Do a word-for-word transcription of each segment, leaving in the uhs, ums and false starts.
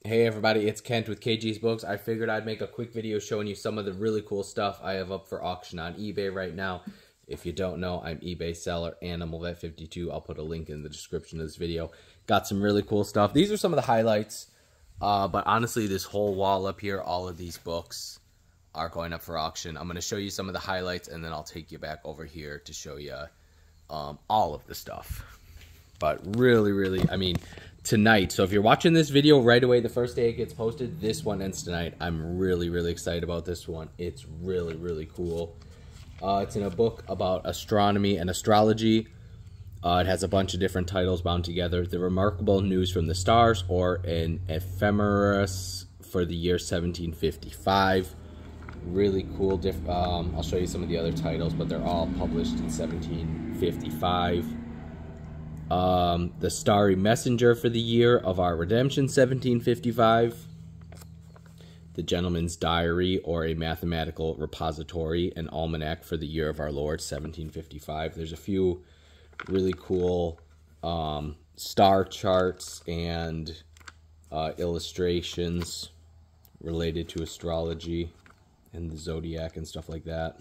Hey everybody, it's Kent with K G's Books. I figured I'd make a quick video showing you some of the really cool stuff I have up for auction on eBay right now. If you don't know, I'm eBay seller Animal Vet fifty-two. I'll put a link in the description of this video. Got some really cool stuff. These are some of the highlights, uh, but honestly, this whole wall up here, all of these books are going up for auction. I'm going to show you some of the highlights, and then I'll take you back over here to show you um, all of the stuff. But really, really, I mean, tonight, so if you're watching this video right away, the first day it gets posted, this one ends tonight. I'm really, really excited about this one. It's really, really cool. Uh, it's in a book about astronomy and astrology. Uh, it has a bunch of different titles bound together. The Remarkable News from the Stars, or an Ephemeris for the year seventeen fifty-five. Really cool. Diff um, I'll show you some of the other titles, but they're all published in seventeen fifty-five. Um, the Starry Messenger for the year of our redemption, seventeen fifty-five. The Gentleman's Diary, or a mathematical repository, an almanac for the year of our Lord, seventeen fifty-five. There's a few really cool um, star charts and uh, illustrations related to astrology and the zodiac and stuff like that.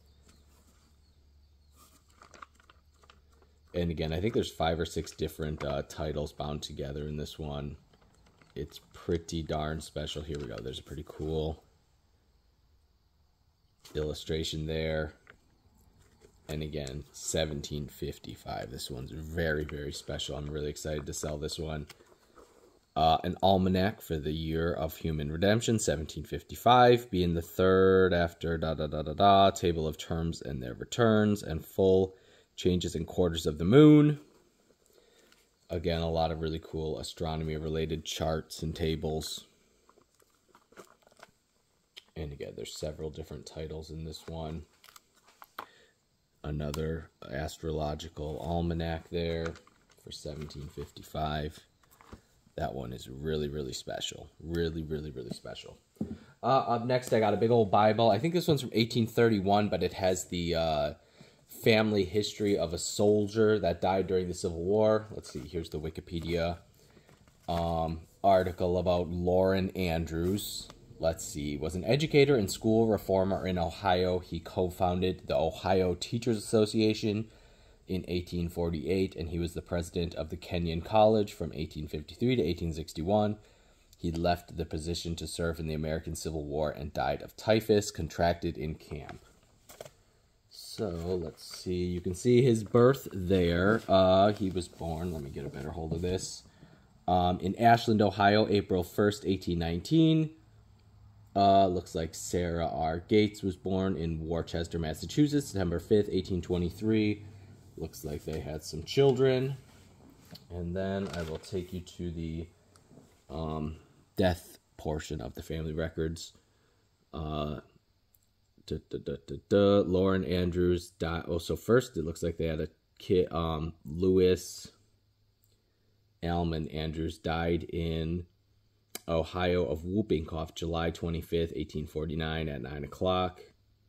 And again, I think there's five or six different uh, titles bound together in this one. It's pretty darn special. Here we go. There's a pretty cool illustration there. And again, seventeen fifty-five. This one's very, very special. I'm really excited to sell this one. Uh, an almanac for the year of human redemption, seventeen fifty-five, being the third after da da da da da, table of terms and their returns, and full changes in quarters of the moon. Again, a lot of really cool astronomy-related charts and tables. And again, there's several different titles in this one. Another astrological almanac there for seventeen fifty-five. That one is really, really special. Really, really, really special. Uh, up next, I got a big old Bible. I think this one's from eighteen thirty-one, but it has the Uh, family history of a soldier that died during the Civil War. Let's see, here's the Wikipedia um, article about Loren Andrews. Let's see, was an educator and school reformer in Ohio. He co-founded the Ohio Teachers Association in eighteen forty-eight, and he was the president of the Kenyon College from eighteen fifty-three to eighteen sixty-one. He left the position to serve in the American Civil War and died of typhus contracted in camp. So, let's see, you can see his birth there. Uh, he was born, let me get a better hold of this, um, in Ashland, Ohio, April first, eighteen nineteen. Uh, looks like Sarah R. Gates was born in Worcester, Massachusetts, September fifth, eighteen twenty-three. Looks like they had some children. And then I will take you to the um, death portion of the family records. Uh... Da, da, da, da, da. Loren Andrews died. Oh, so first it looks like they had a kid. Um, Lewis Almond Andrews died in Ohio of whooping cough, July twenty-fifth, eighteen forty-nine, at nine o'clock.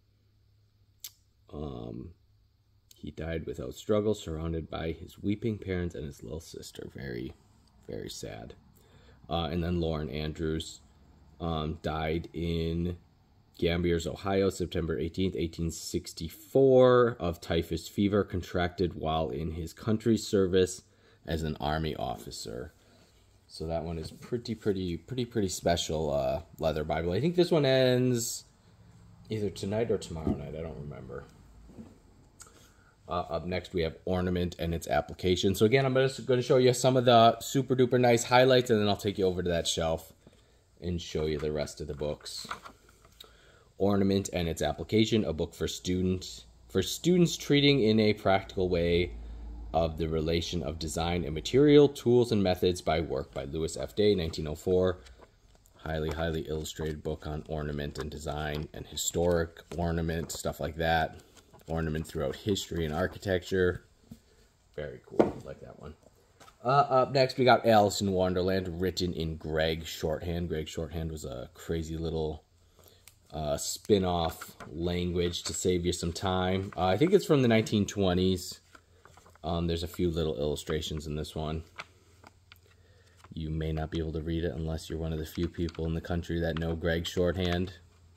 Um, he died without struggle, surrounded by his weeping parents and his little sister. Very, very sad. Uh, and then Loren Andrews um, died in Gambiers, Ohio, September eighteenth, eighteen sixty-four, of typhus fever contracted while in his country's service as an army officer. So that one is pretty, pretty, pretty, pretty special uh, leather Bible. I think this one ends either tonight or tomorrow night. I don't remember. Uh, up next, we have Ornament and its application. So again, I'm just going to show you some of the super duper nice highlights, and then I'll take you over to that shelf and show you the rest of the books. Ornament and its application, a book for students for students treating in a practical way of the relation of design and material, tools and methods by work by Louis F. Day, nineteen oh four. Highly, highly illustrated book on ornament and design and historic ornament, stuff like that. Ornament throughout history and architecture. Very cool. I like that one. Uh, up next, we got Alice in Wonderland, written in Greg Shorthand. Greg Shorthand was a crazy little Uh, spin-off language to save you some time. Uh, I think it's from the nineteen twenties. Um, there's a few little illustrations in this one. You may not be able to read it unless you're one of the few people in the country that know Greg's shorthand.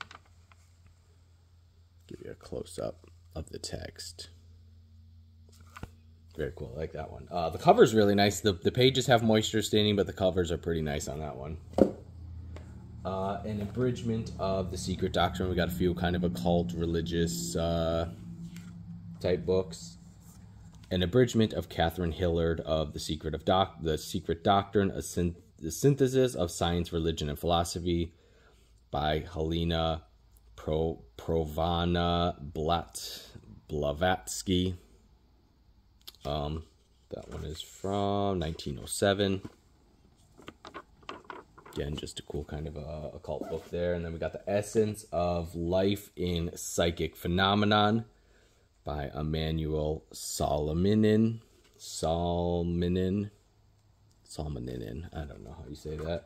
Give you a close-up of the text. Very cool. I like that one. Uh, the cover's really nice. The, the pages have moisture staining, but the covers are pretty nice on that one. Uh, an abridgment of The Secret Doctrine. We got a few kind of occult, religious uh, type books. An abridgment of Catherine Hillard of The Secret of Doc The Secret Doctrine, a synth the synthesis of science, religion, and philosophy by Helena Pro Provana Blat Blavatsky. Um, that one is from nineteen oh seven. Again, just a cool kind of a occult book there. And then we got The Essence of Life in Psychic Phenomenon by Emmanuel Salominin. Salminin. Salmoninin. I don't know how you say that.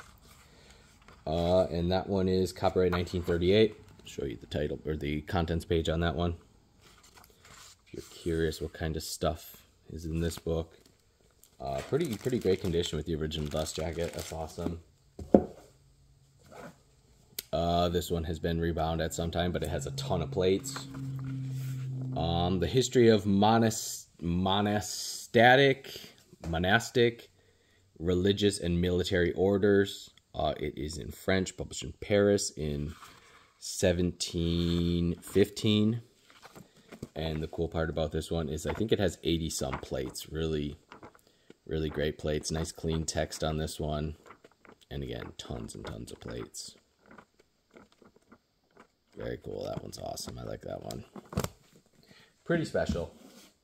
Uh, and that one is copyright nineteen thirty-eight. I'll show you the title or the contents page on that one. If you're curious what kind of stuff is in this book. Uh, pretty, pretty great condition with the original dust jacket. That's awesome. Uh, this one has been rebound at some time, but it has a ton of plates. Um, the history of monas monastic, monastic, religious, and military orders. Uh, it is in French, published in Paris in seventeen fifteen. And the cool part about this one is I think it has eighty some plates. Really, really great plates. Nice clean text on this one. And again, tons and tons of plates. Very cool. That one's awesome. I like that one. Pretty special.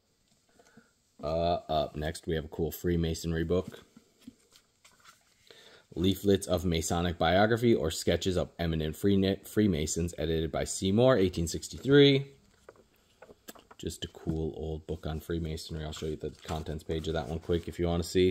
Uh, up next, we have a cool Freemasonry book. Leaflets of Masonic Biography or Sketches of Eminent Freemasons, edited by Seymour, eighteen sixty-three. Just a cool old book on Freemasonry. I'll show you the contents page of that one quick if you want to see.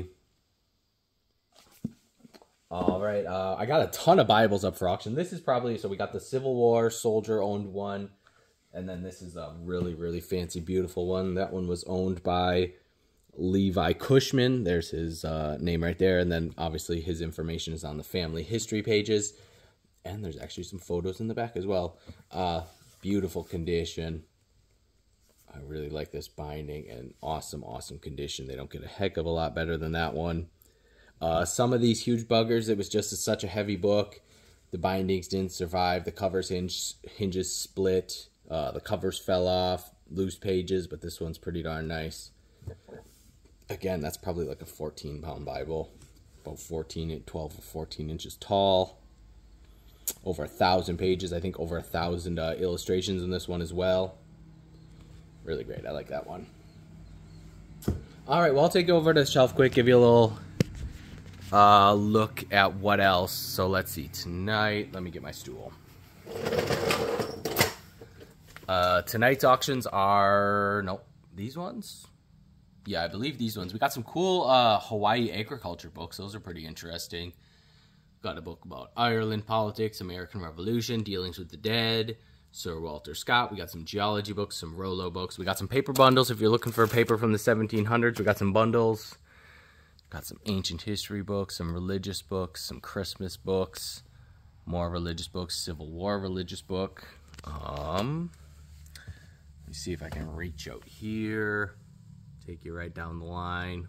All right, uh, I got a ton of Bibles up for auction. This is probably, so we got the Civil War soldier owned one. And then this is a really, really fancy, beautiful one. That one was owned by Levi Cushman. There's his uh, name right there. And then obviously his information is on the family history pages. And there's actually some photos in the back as well. Uh, beautiful condition. I really like this binding and awesome, awesome condition. They don't get a heck of a lot better than that one. Uh, some of these huge buggers, it was just a, such a heavy book. The bindings didn't survive. The covers hinge, hinges split. Uh, the covers fell off. Loose pages, but this one's pretty darn nice. Again, that's probably like a fourteen pound Bible. About fourteen, twelve or fourteen inches tall. Over a thousand pages. I think over a thousand uh, illustrations in this one as well. Really great. I like that one. All right, well, I'll take you over to the shelf quick, give you a little uh, look at what else. So let's see. Tonight, let me get my stool. Uh, tonight's auctions are, nope, these ones? Yeah, I believe these ones. We got some cool uh, Hawaii agriculture books. Those are pretty interesting. Got a book about Ireland politics, American Revolution, Dealings with the Dead, Sir Walter Scott. We got some geology books, some Rollo books. We got some paper bundles. If you're looking for paper from the seventeen hundreds, we got some bundles. Got some ancient history books, some religious books, some Christmas books, more religious books, Civil War religious book. Um, let me see if I can reach out here, take you right down the line.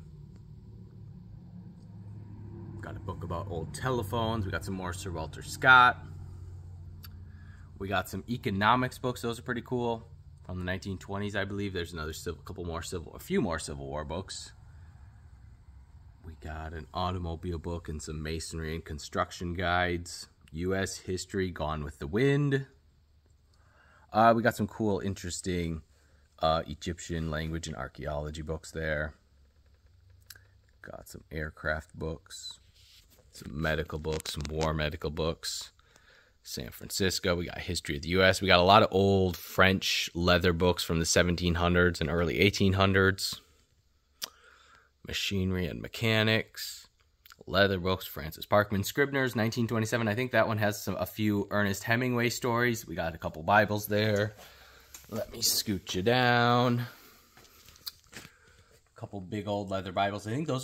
Got a book about old telephones. We got some more Sir Walter Scott. We got some economics books. Those are pretty cool. From the nineteen twenties, I believe. There's another civil, couple more civil, a few more Civil War books. We got an automobile book and some masonry and construction guides. U S history, Gone with the Wind. Uh, we got some cool, interesting uh, Egyptian language and archaeology books there. Got some aircraft books, some medical books, some war medical books. San Francisco, we got history of the U S We got a lot of old French leather books from the seventeen hundreds and early eighteen hundreds. Machinery and mechanics. Leather books, Francis Parkman Scribner's, nineteen twenty-seven. I think that one has some a few Ernest Hemingway stories. We got a couple Bibles there. Let me scoot you down. A couple big old leather Bibles. I think those are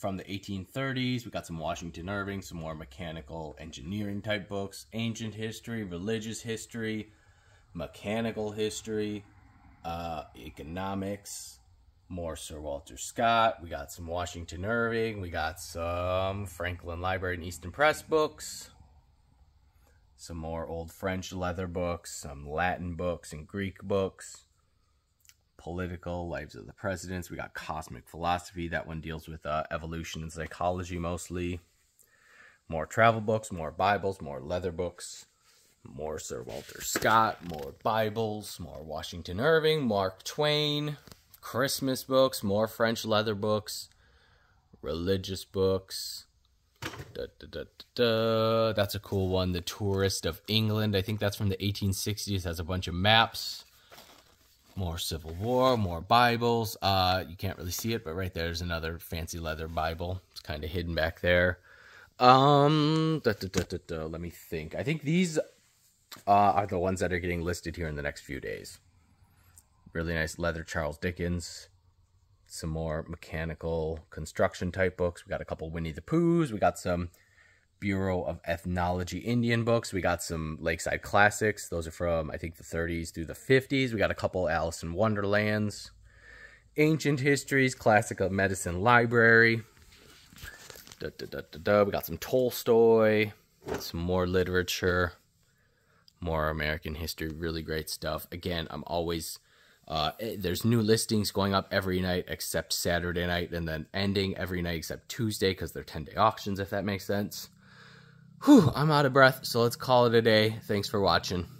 from the eighteen thirties. We got some Washington Irving, some more mechanical engineering type books, ancient history, religious history, mechanical history, uh, economics, more Sir Walter Scott. We got some Washington Irving. We got some Franklin Library and Easton Press books. Some more old French leather books, some Latin books and Greek books. Political, Lives of the Presidents. We got Cosmic Philosophy. That one deals with uh, evolution and psychology mostly. More travel books, more Bibles, more leather books. More Sir Walter Scott, more Bibles, more Washington Irving, Mark Twain. Christmas books, more French leather books. Religious books. Da, da, da, da, da. That's a cool one. The Tourist of England. I think that's from the eighteen sixties. Has a bunch of maps. More Civil War, more Bibles. Uh, you can't really see it, but right there's another fancy leather Bible. It's kind of hidden back there. Um, da, da, da, da, da. Let me think. I think these uh, are the ones that are getting listed here in the next few days. Really nice leather Charles Dickens. Some more mechanical construction type books. We got a couple Winnie the Poohs. We got some Bureau of Ethnology Indian books. We got some Lakeside Classics. Those are from, I think, the thirties through the fifties. We got a couple Alice in Wonderlands. Ancient Histories, Classic of Medicine Library. Da, da, da, da, da. We got some Tolstoy. Some more literature. More American history. Really great stuff. Again, I'm always... Uh, there's new listings going up every night except Saturday night, and then ending every night except Tuesday because they're ten-day auctions, if that makes sense. Whew, I'm out of breath, so let's call it a day. Thanks for watching.